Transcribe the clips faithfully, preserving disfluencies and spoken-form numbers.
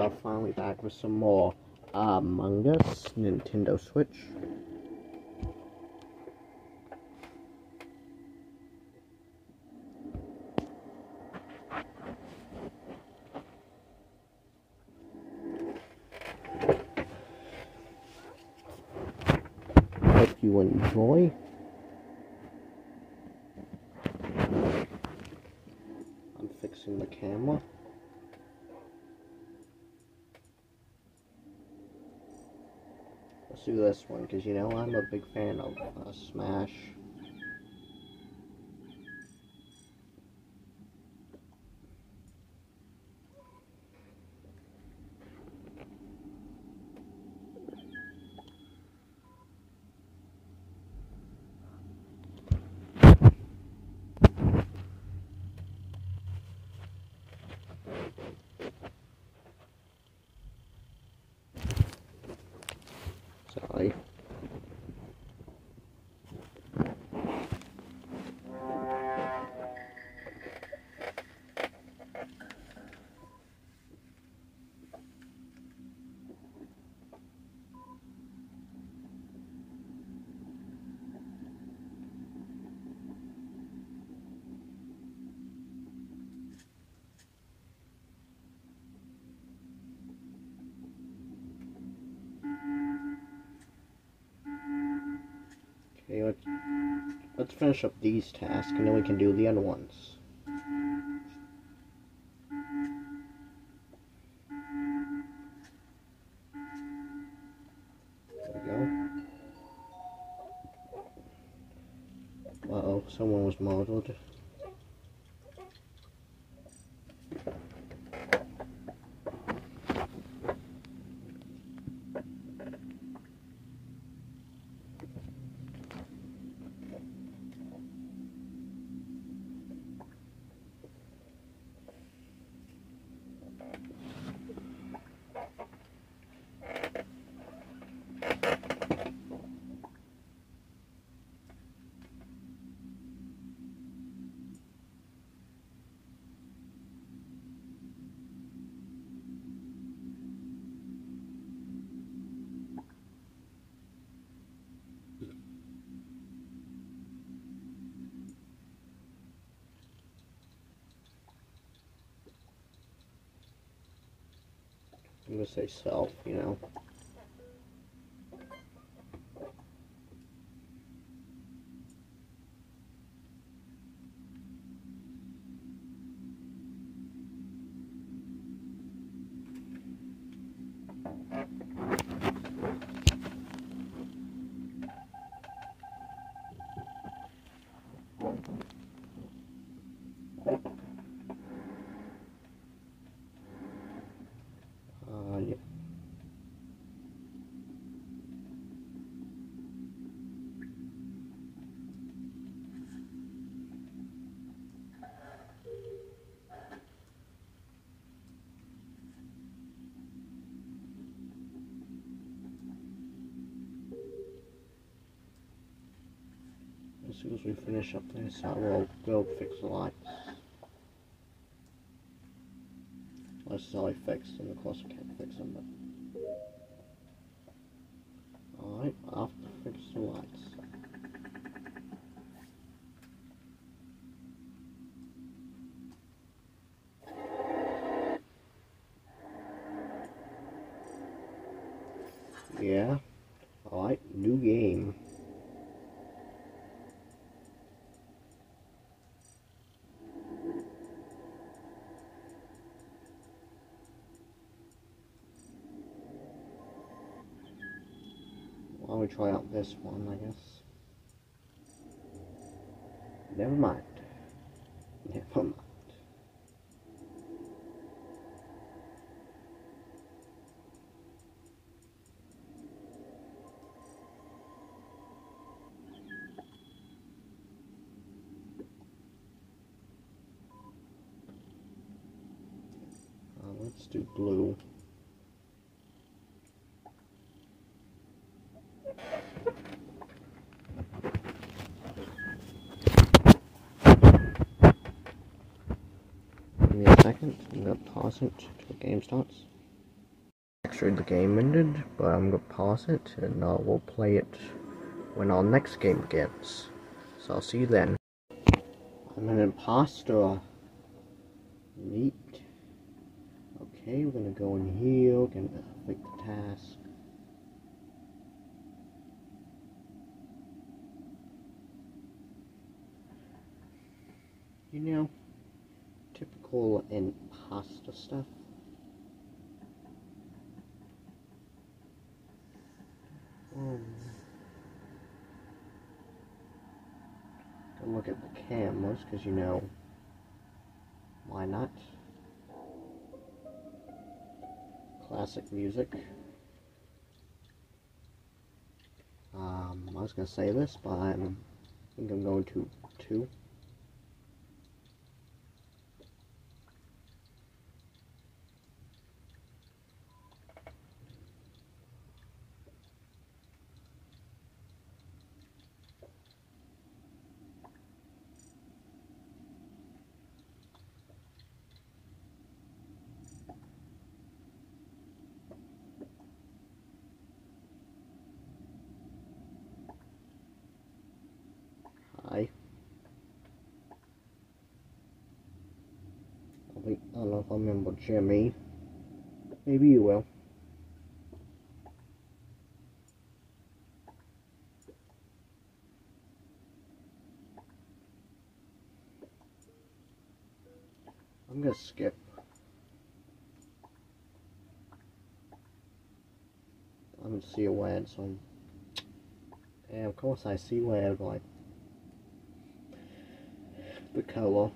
are finally back with some more uh, Among Us Nintendo Switch. Hope you enjoy. I'm fixing the camera. Let's do this one, because you know I'm a big fan of uh, Smash. Sorry. Okay, let's, let's finish up these tasks, and then we can do the other ones. There we go. Uh-oh, someone was murdered. I'm gonna say self, you know. Uh, yeah. As soon as we finish up this, I will go fix the lights. This is already fixed, and of course I can't fix them, but... Alright, I'll have to fix the lights. Yeah. Alright, new game. Why don't we try out this one, I guess. Never mind. Never mind. Uh, let's do blue. Give me a second. I'm going to pause it till the game starts. sure the game ended, but I'm gonna pause it and uh, we'll play it when our next game begins. So I'll see you then. I'm an imposter. Neat. Okay, we're gonna go in here, gonna complete the task. You know, typical imposter stuff. Um, go look at the cameras, because you know, why not? Classic music. Um, I was gonna say this, but I'm, I think I'm going to two. Hi. I think, I don't know if I remember Jimmy. Maybe you will. I'm gonna skip. I don't see a word, so yeah, of course I see word like the color.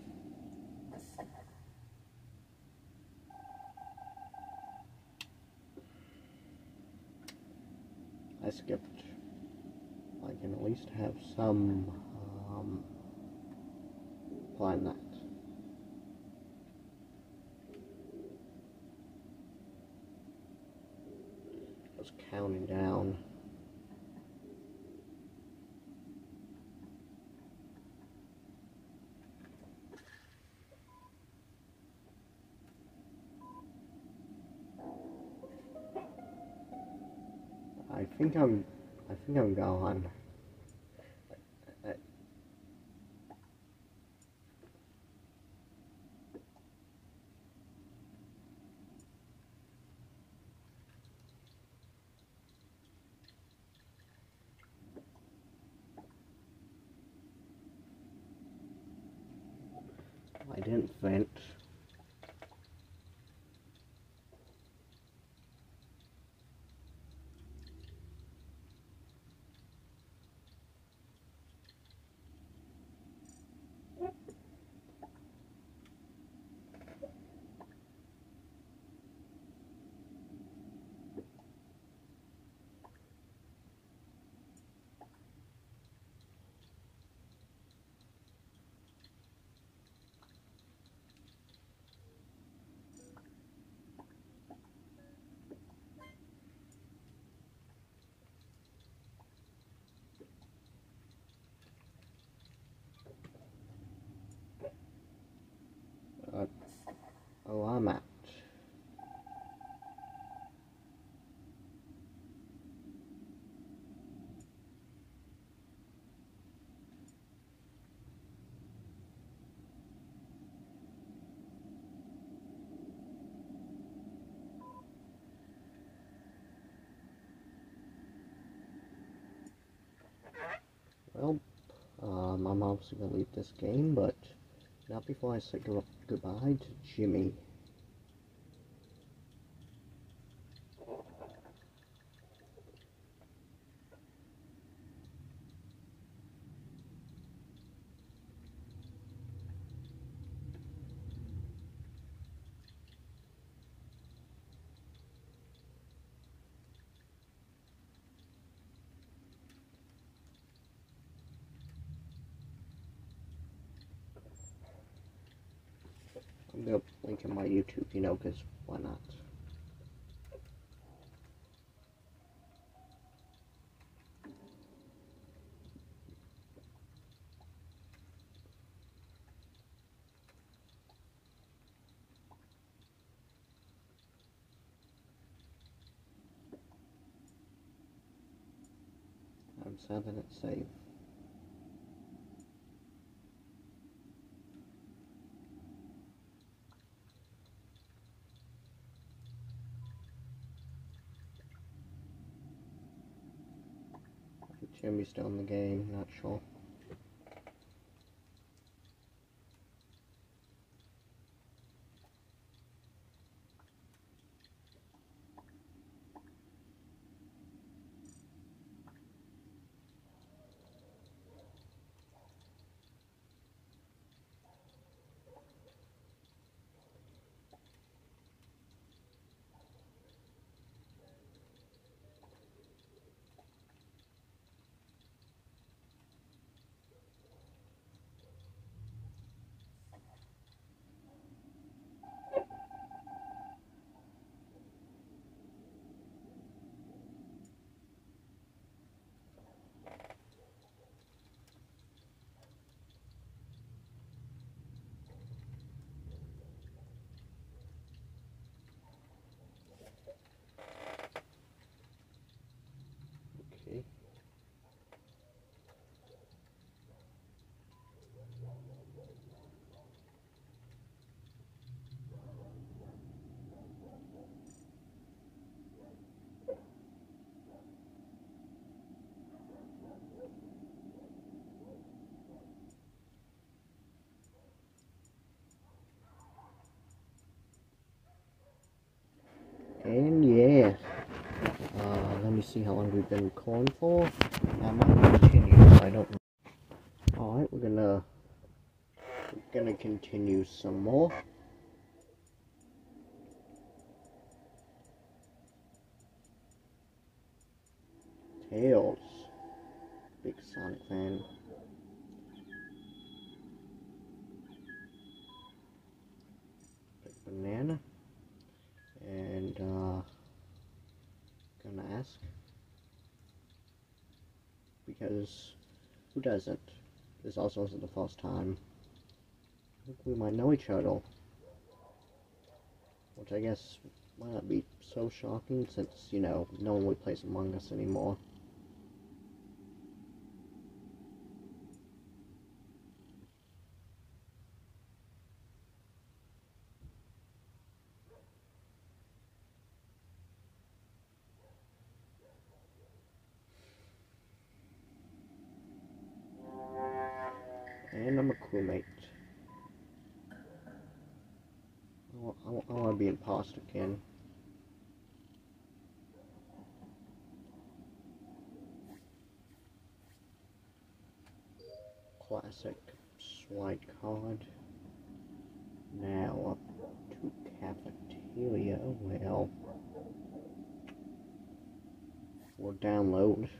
I skipped. I can at least have some um, plan that. I was counting down. I think I'm. I think I'm gone. I, I didn't vent. Uh, oh, I'm out. Well, um, I'm obviously gonna leave this game, but not before I say goodbye to Jimmy. I'm gonna link in my YouTube, you know, because why not? sad that it's safe. Jimmy's still in the game, not sure. Okay. And yeah, uh, let me see how long we've been recording for. I might continue, I don't know. Alright, we're gonna, we're gonna continue some more. Tails. Big Sonic fan. Big banana. And, uh, gonna ask. Because, who doesn't? This also isn't the first time. I think we might know each other. Which I guess might not be so shocking since, you know, no one really plays Among Us anymore. And I'm a crewmate. I, I, I want to be imposter again. Classic swipe card. Now up to cafeteria. Well, we'll download.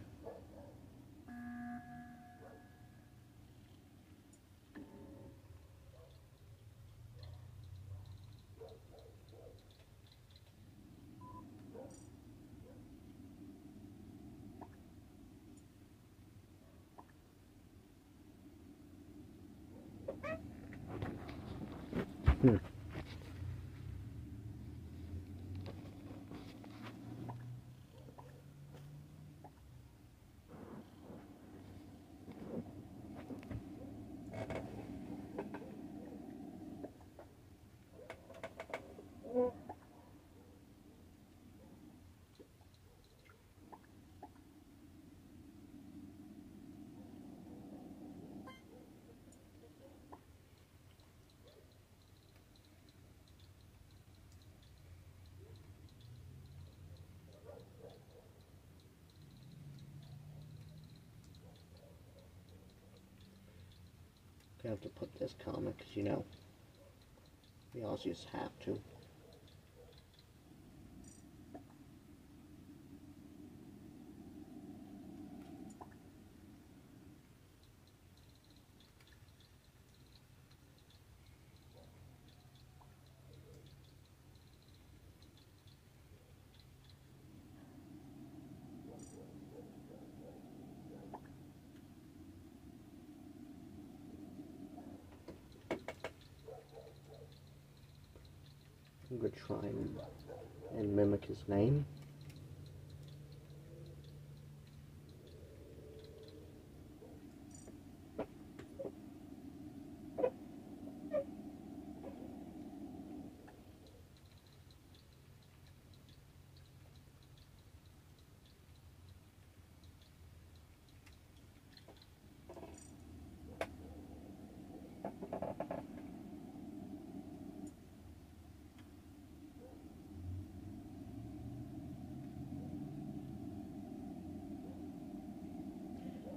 Hmm. I have to put this comment because, you know, we all just have to. I'm gonna try and, and mimic his name.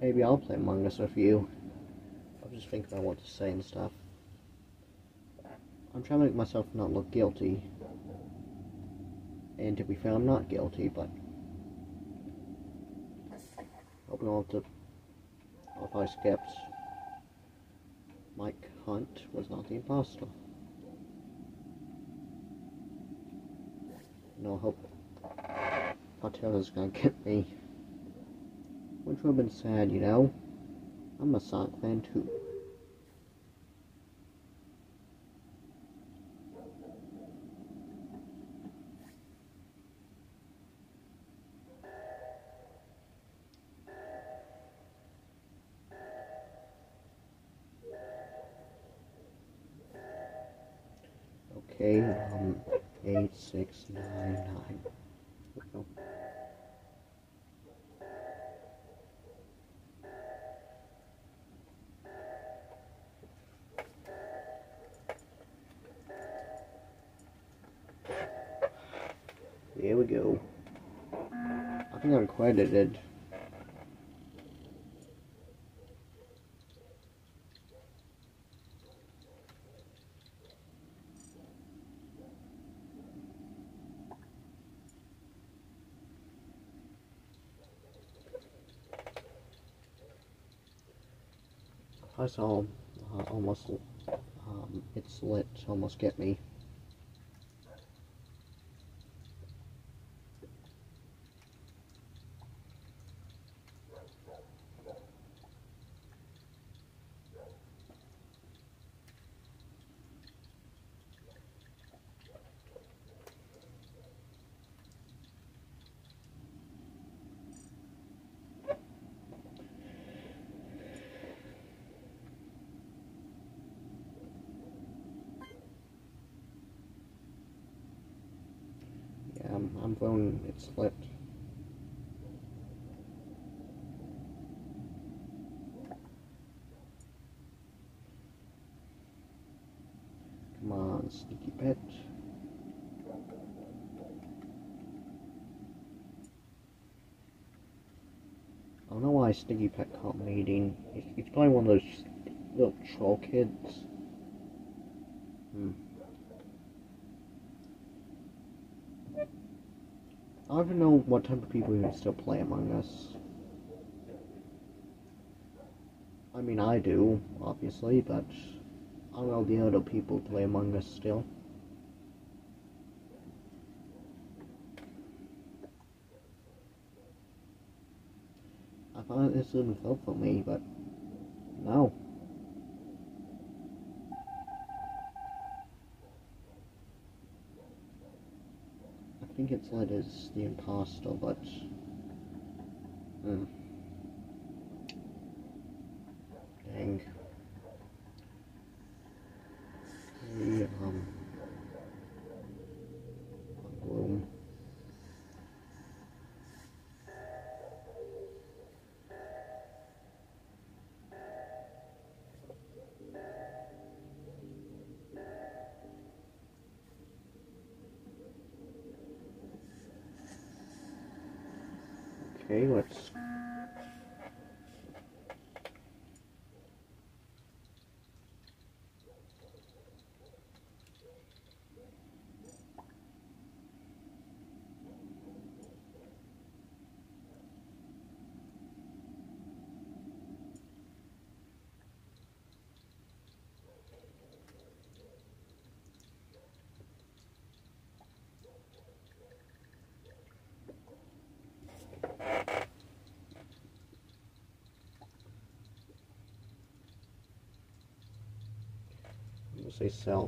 maybe I'll play Among Us with you. I'm just thinking about what to say and stuff. I'm trying to make myself not look guilty. And to be fair, I'm not guilty, but hoping I'll have to, if I skipped, Mike Hunt was not the imposter. No hope Patela's gonna get me. Which would have been sad, you know? I'm a Sonic fan too. Okay, um, eight, six, nine, nine. Oh. There we go. I think I'm credited. I saw uh, almost, um, it's lit, almost get me. Yeah, I'm, I'm voting it's lit. Come on, sneaky pet. I don't know why Sneaky Pet can't mating. He's, he's probably one of those little troll kids. Hmm. I don't even know what type of people even still play Among Us. I mean, I do, obviously, but I don't know the other people play Among Us still. I thought this would vote for me, but no. I think it's lit as the imposter, but hmm. Dang. Okay, um, room. Okay, let's. We'll say self.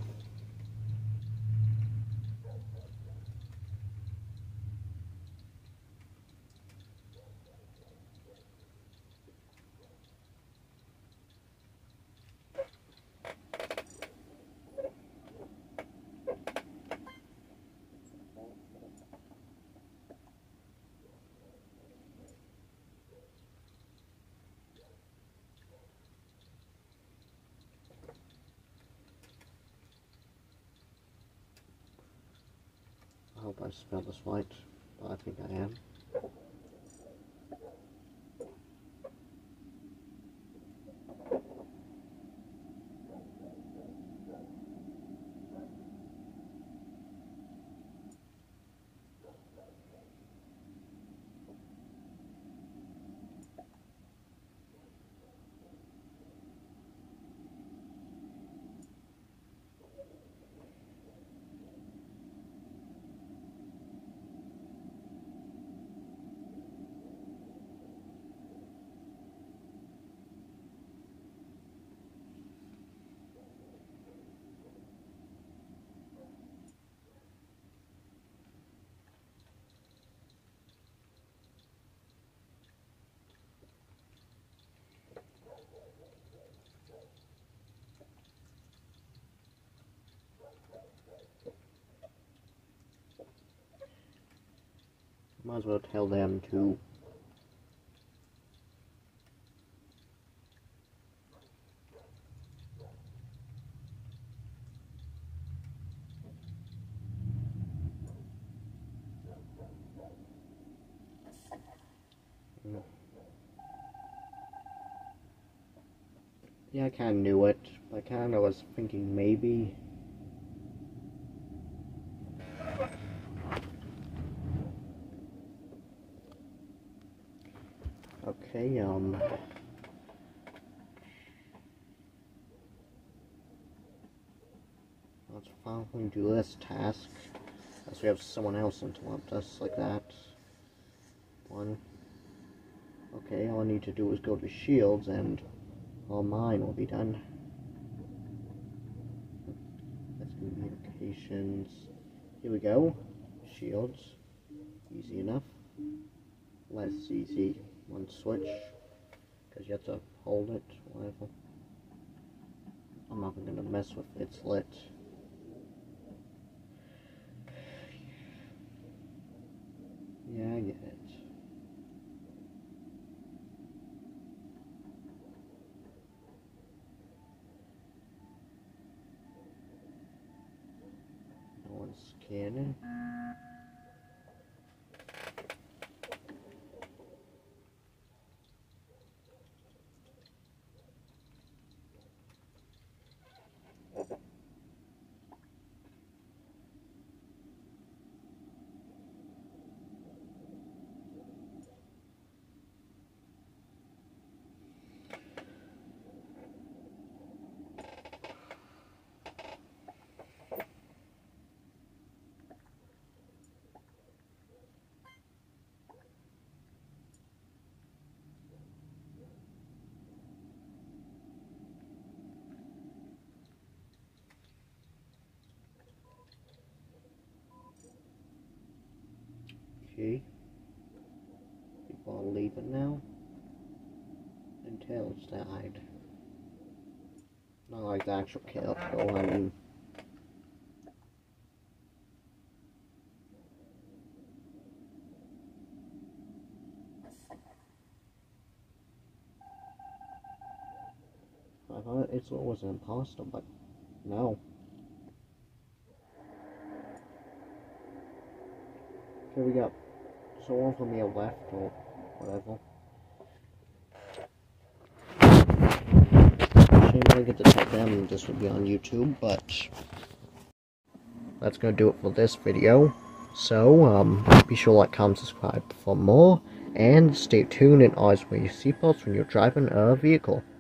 I hope I spelled this right, but I think I am. Might as well tell them to. Yeah, I kinda knew it, but I kinda was thinking maybe. Okay, um... let's finally do this task. Unless we have someone else interrupt us like that. One. Okay, all I need to do is go to shields and all mine will be done. That's communications. Here we go. Shields. Easy enough. Less easy. One switch. Because you have to hold it, whatever. I'm not gonna mess with it. It's lit. Yeah, I get it. No one's scanning. Okay. People are leaving now. Until it's died. Not like the actual kill, I mean. I thought it was an imposter, but no. Here we go. So one from your left or whatever. Shame I didn't get to tell them this would be on YouTube, but that's gonna do it for this video. So um, be sure to like, comment, subscribe for more, and stay tuned and always wear your seatbelts when you're driving a vehicle.